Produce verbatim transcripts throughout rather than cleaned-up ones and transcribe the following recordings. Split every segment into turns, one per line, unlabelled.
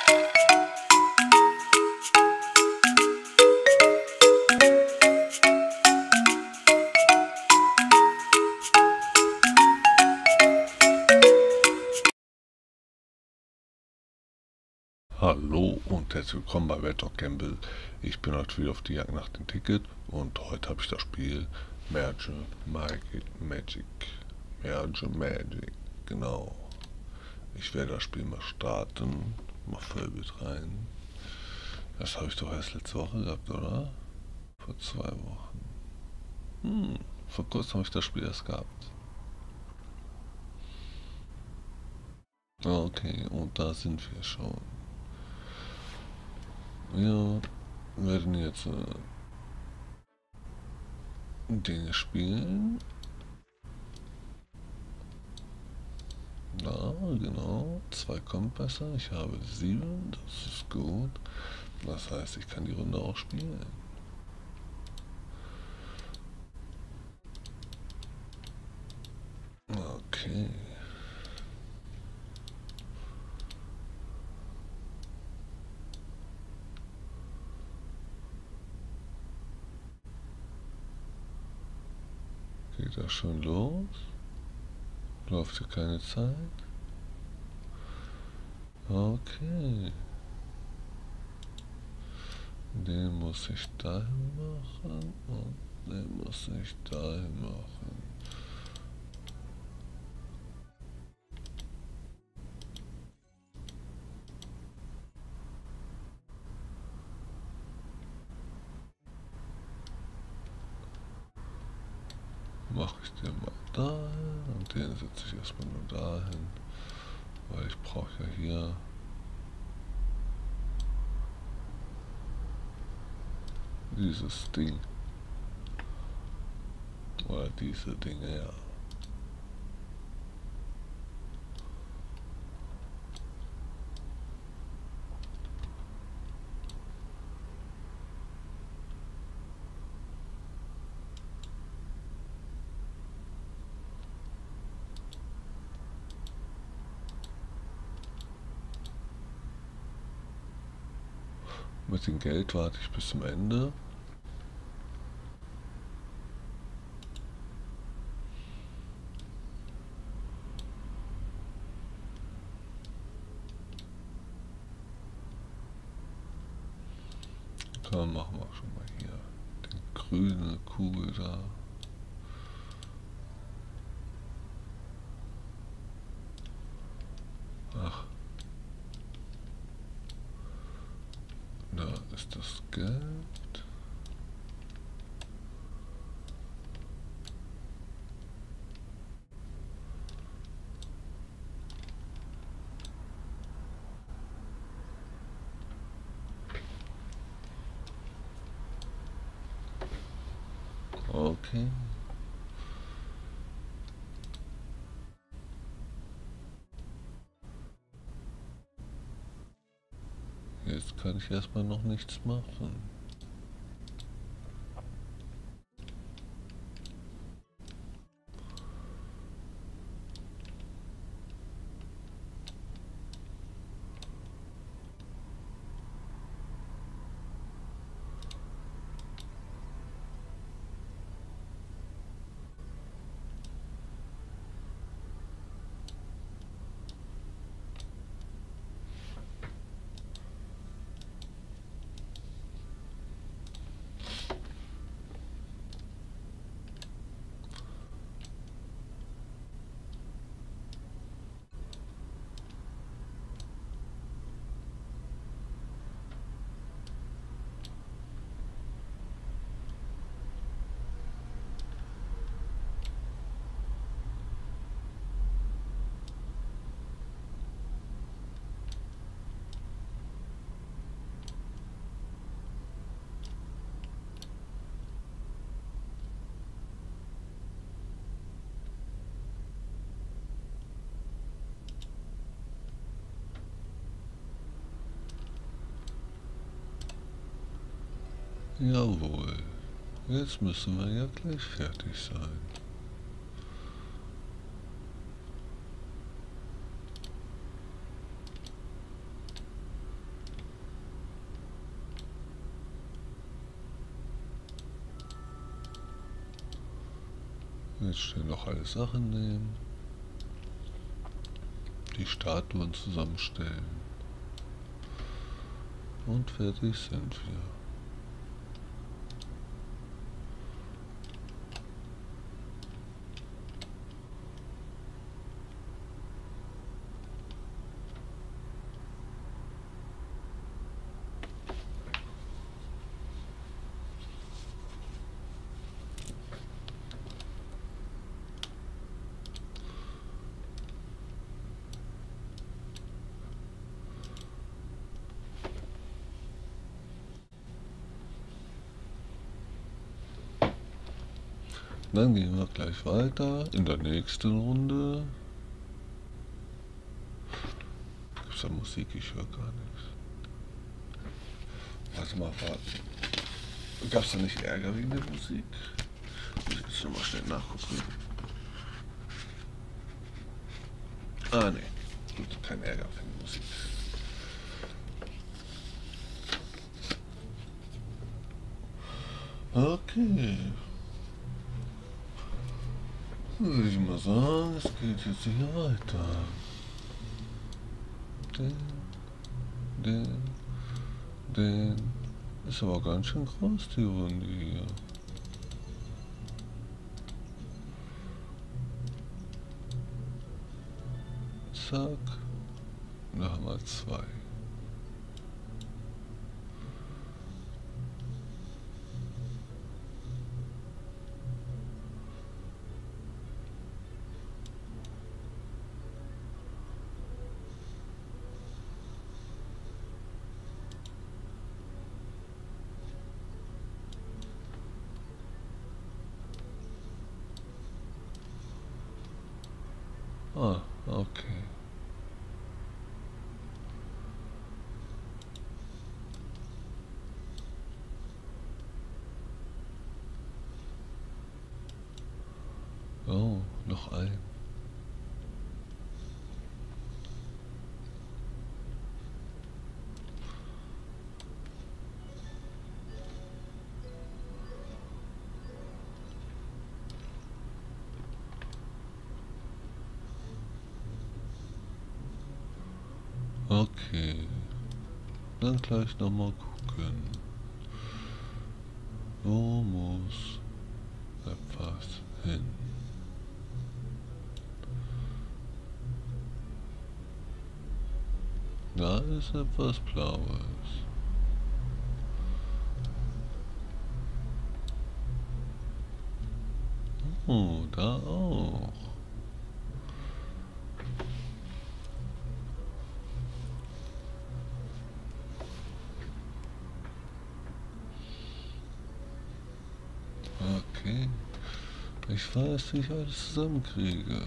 Hallo und herzlich willkommen bei Red Dog Gamble. Ich bin heute wieder auf die Jagd nach dem Ticket und heute habe ich das Spiel Merge Magic, Magic, Merge Magic, genau. Ich werde das Spiel mal starten, mal Vollbild rein. Das habe ich doch erst letzte Woche gehabt, oder? Vor zwei Wochen. Hm, vor kurzem habe ich das Spiel erst gehabt. Okay, und da sind wir schon. Wir werden jetzt äh, Dinge spielen. Ja, genau. Zwei kommt besser. Ich habe sieben. Das ist gut. Das heißt, ich kann die Runde auch spielen. Okay. Geht das schon los? Läuft hier keine Zeit? Okay. Den muss ich dahin machen und den muss ich dahin machen. Mache ich den mal dahin und den setze ich erstmal nur dahin, weil ich brauche ja hier dieses Ding. Oder diese Dinge, ja. Mit dem Geld warte ich bis zum Ende. Dann machen wir schon mal hier die grüne Kugel da. Ach. Da ist das Geld. Okay. Jetzt kann ich erstmal noch nichts machen. Jawohl. Jetzt müssen wir ja gleich fertig sein. Jetzt schnell noch alle Sachen nehmen. Die Statuen zusammenstellen. Und fertig sind wir. Dann gehen wir gleich weiter in der nächsten Runde. Gibt es da Musik? Ich höre gar nichts. Warte mal, warten. Gab es da nicht Ärger wegen der Musik? Muss ich jetzt nochmal schnell nachgucken. Ah, ne. Gut, kein Ärger wegen der Musik. Okay. Würde ich mal sagen, es geht jetzt hier weiter. Den, den, den. Ist aber ganz schön groß, die Runde hier. Zack. Da haben wir zwei. Ah, okay. Oh, noch ein. Okay. Dann gleich nochmal gucken. Wo muss etwas hin? Da ist etwas Blaues. Oh, da auch. Okay. Ich weiß, wie ich alles zusammenkriege.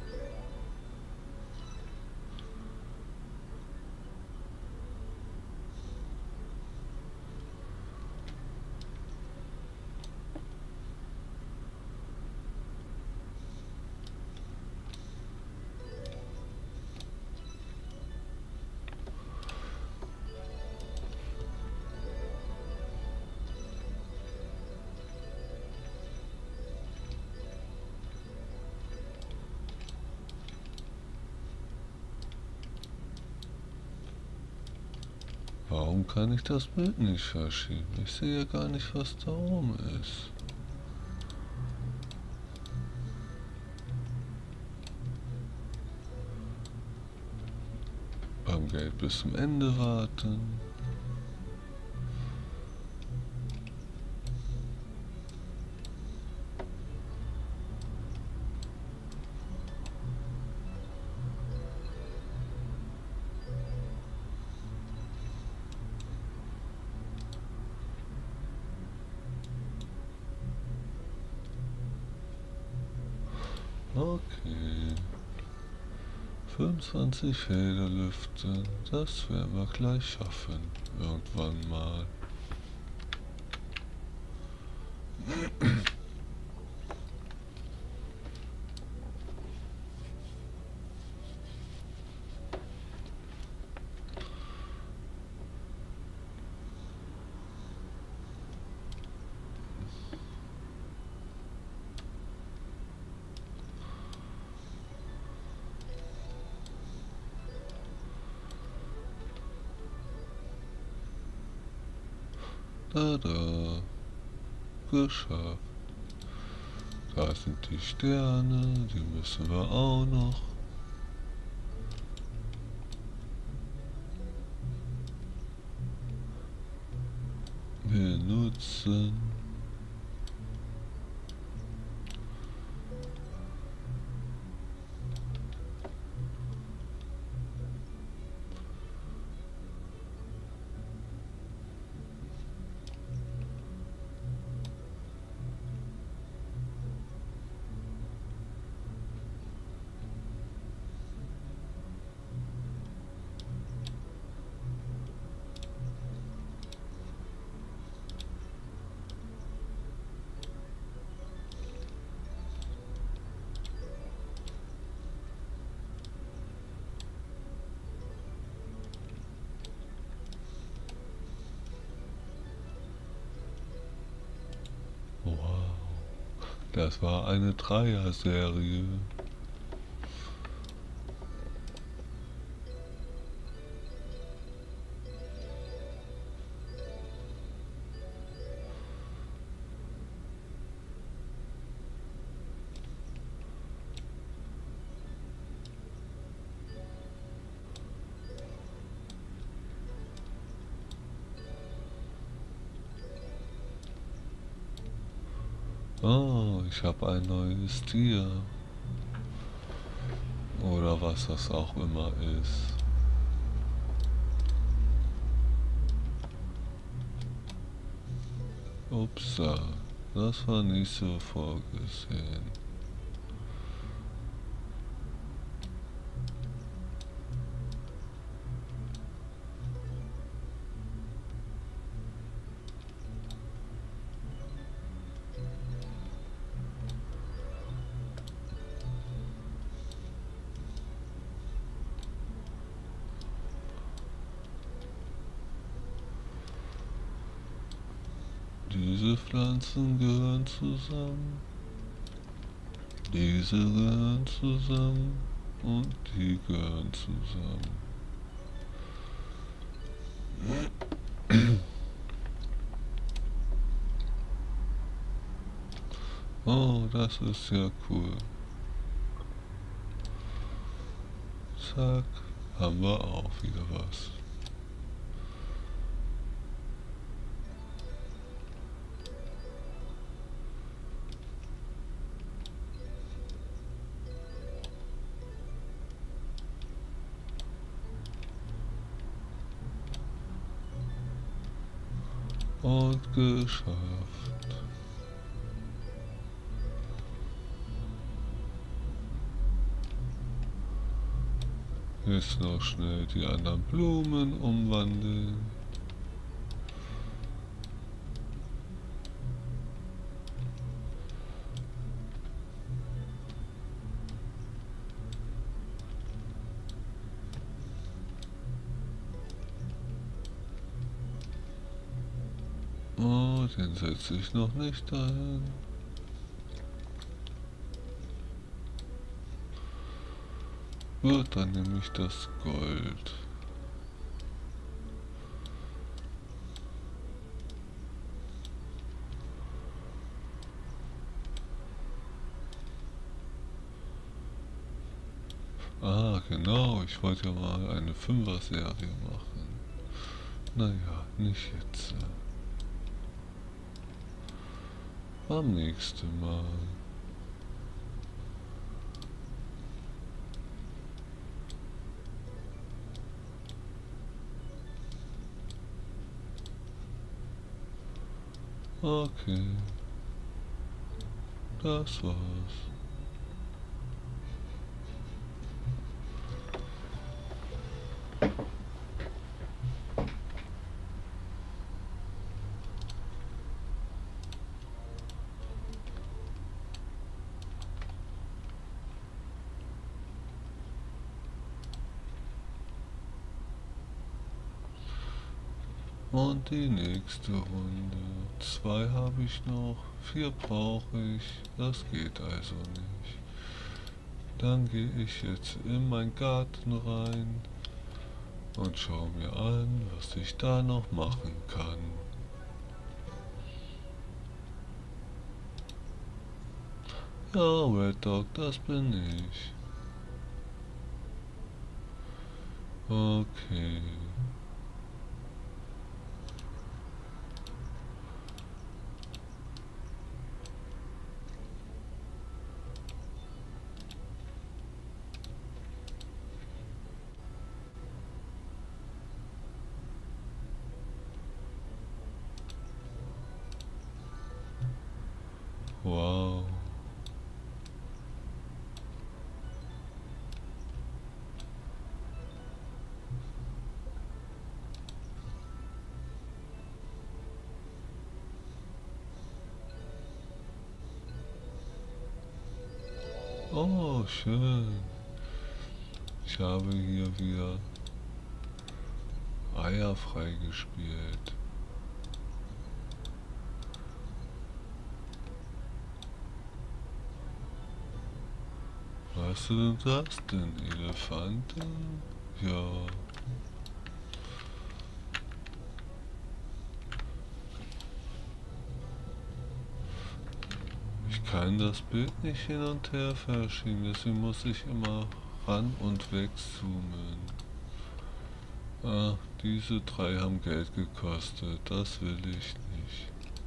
Warum kann ich das Bild nicht verschieben? Ich sehe ja gar nicht, was da oben ist. Beim Geld bis zum Ende warten. Okay. fünfundzwanzig Felder lüften, das werden wir gleich schaffen. Irgendwann mal. Da, da. Geschafft. Da sind die Sterne, die müssen wir auch noch. Benutzen. Wow, das war eine Dreier-Serie. Oh, ich habe ein neues Tier. Oder was das auch immer ist. Upsa, das war nicht so vorgesehen. Diese Pflanzen gehören zusammen, diese gehören zusammen und die gehören zusammen. Oh, das ist ja cool. Zack, haben wir auch wieder was. Und geschafft. Jetzt noch schnell die anderen Blumen umwandeln. Oh, den setze ich noch nicht dahin. Gut, dann nehme ich das Gold. Ah, genau, ich wollte ja mal eine Fünfer-Serie machen. Naja, nicht jetzt. Am nächsten Mal. Okay. Das war's. Und die nächste Runde. Zwei habe ich noch, vier brauche ich. Das geht also nicht. Dann gehe ich jetzt in meinen Garten rein und schaue mir an, was ich da noch machen kann. Ja, Red Dog, das bin ich. Okay. Wow. Oh, schön. Ich habe hier wieder Eier freigespielt. Was sind das denn? Elefanten? Ja. Ich kann das Bild nicht hin und her verschieben, deswegen muss ich immer ran und wegzoomen. Ah, diese drei haben Geld gekostet, das will ich nicht.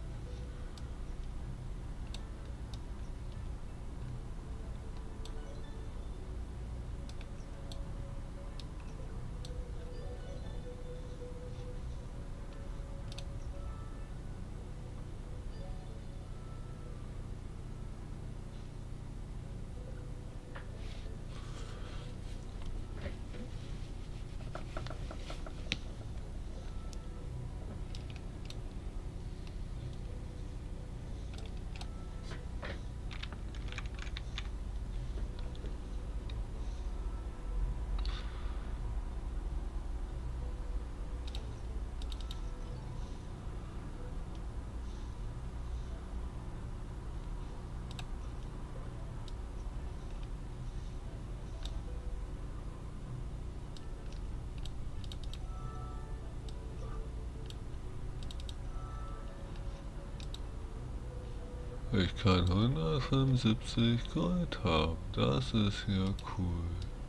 Ich kann hundertfünfundsiebzig Gold haben, das ist ja cool.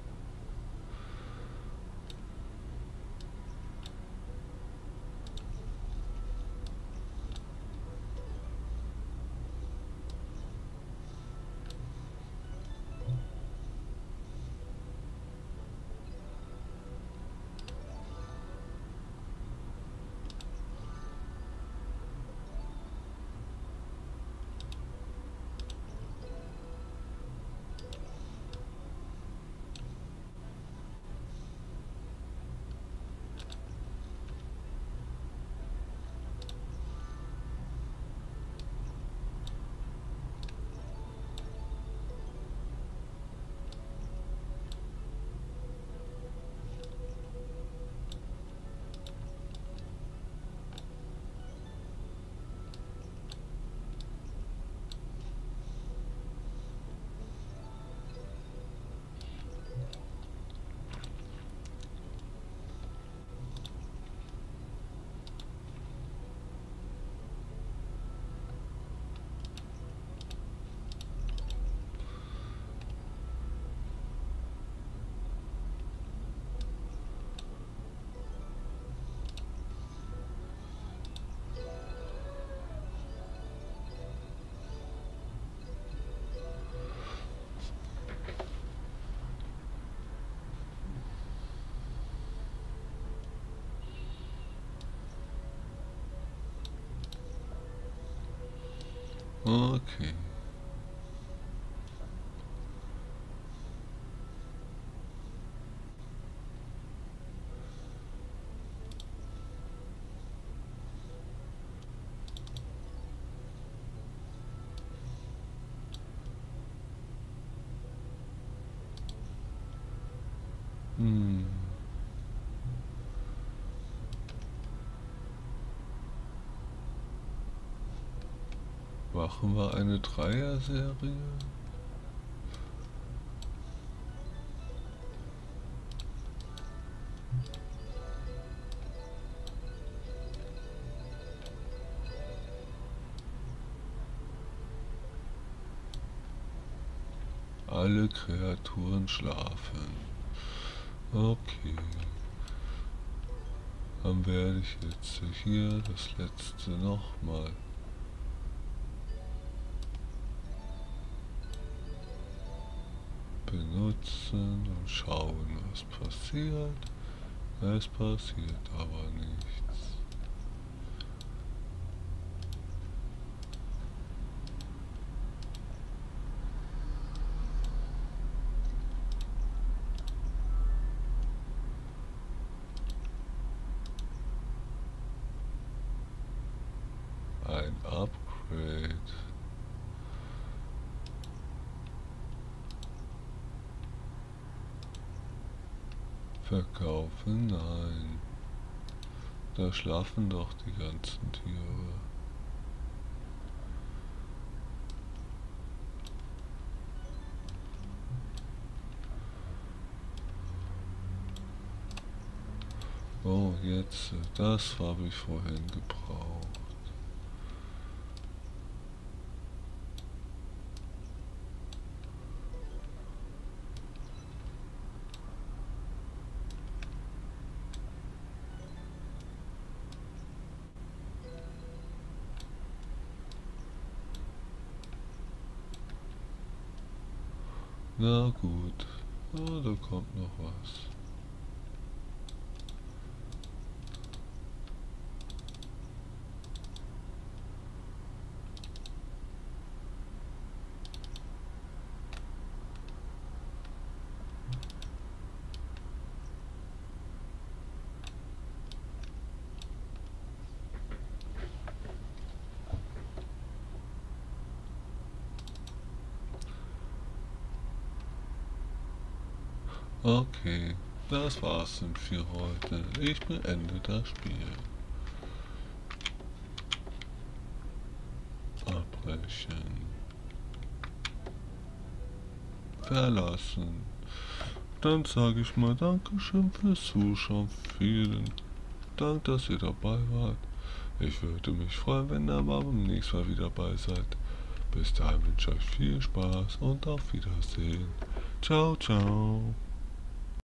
Okay. Hm. Machen wir eine Dreier-Serie? Alle Kreaturen schlafen. Okay. Dann werde ich jetzt hier das letzte nochmal benutzen und schauen, was passiert. Es passiert aber nichts. Ein Upgrade. Verkaufen? Nein. Da schlafen doch die ganzen Tiere. Oh, jetzt, das habe ich vorhin gebraucht. Na gut, oh, da kommt noch was. Okay, das war's denn für heute. Ich beende das Spiel. Abbrechen. Verlassen. Dann sage ich mal Dankeschön fürs Zuschauen. Vielen Dank, dass ihr dabei wart. Ich würde mich freuen, wenn ihr aber beim nächsten Mal wieder dabei seid. Bis dahin wünsche ich euch viel Spaß und auf Wiedersehen. Ciao, ciao.